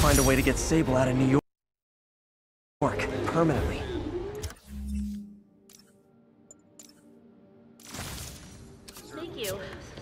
find a way to get Sable out of New York permanently. Thank you.